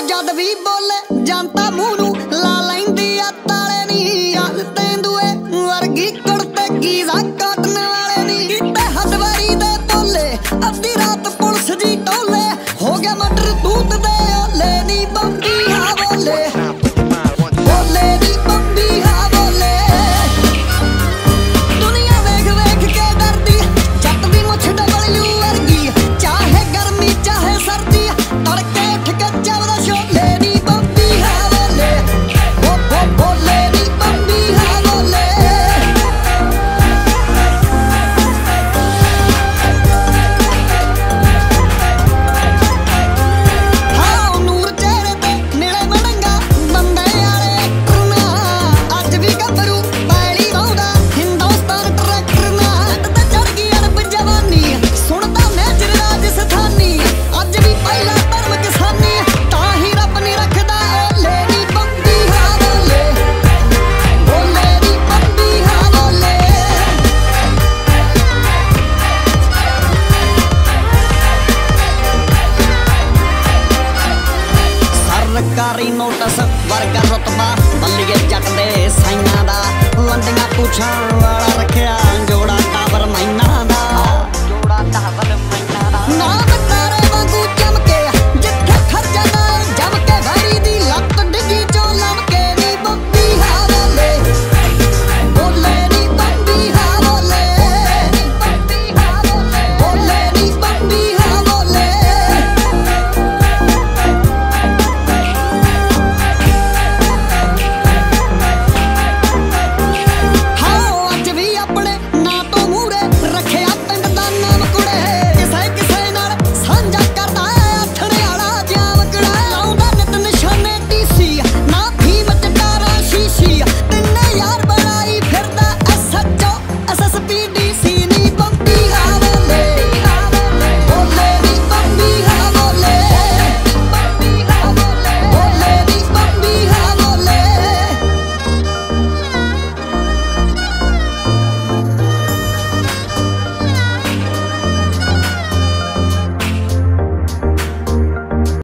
जद भी बोले जनता मुंह नूं ला लैंदी आ ताले नी। याद तेंदुए वर्गी कुड़ते गीजा काटने वाले नी। किते हदवारी दे बोले अद्धी रात पुलिस जी टोले। हो गया मटर दूध दे ओले नी बंबिहा बोले। बोले नी बंबिहा बोले। दुनिया वेख वेख के डरदी जट दी मुछ डबलयू वर्गी। चाहे गर्मी चाहे सर्दी तड़के उठ के चवदा छोले नी बंबिहा बोले। बोले नी बंबिहा बोले। हाँ नूर चेहरे ते मिले मड़ंगा बंदे आले करना। अज भी गभरू पैली रौंदा हिंदुस्तान ट्रैक्टर ना। ते चढ़ गई अरब जवानी सुनदा नेचर राजस्थानी। अज भी पहला धर्म किसानी ताही रब नी रखदा ओले नी बंबिहा बोले। बोले नी बंबिहा बोले। सरकारी नोटिस वर्गा रुतबा बल्लीए जट दे साइयां दा। लंडियां पूछां वाला रखिया